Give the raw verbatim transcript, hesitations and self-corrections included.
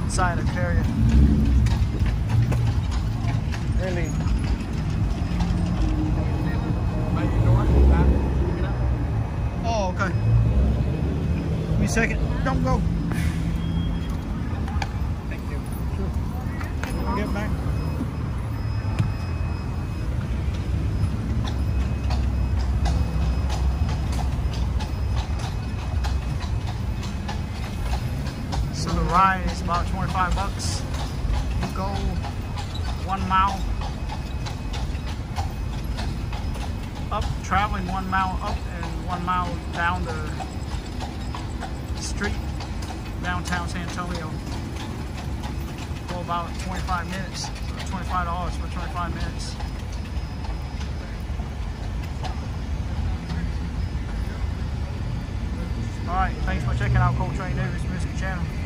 inside a carrier. Really. Oh, okay. Give me a second. Don't go. Thank you. Sure. I'll get back. So the ride is about twenty-five bucks. You go one mile up, traveling one mile up and one mile down the street, downtown San Antonio, for about twenty-five minutes. So twenty-five dollars for twenty-five minutes. Alright, thanks for checking out Coltrane Davis Music Channel.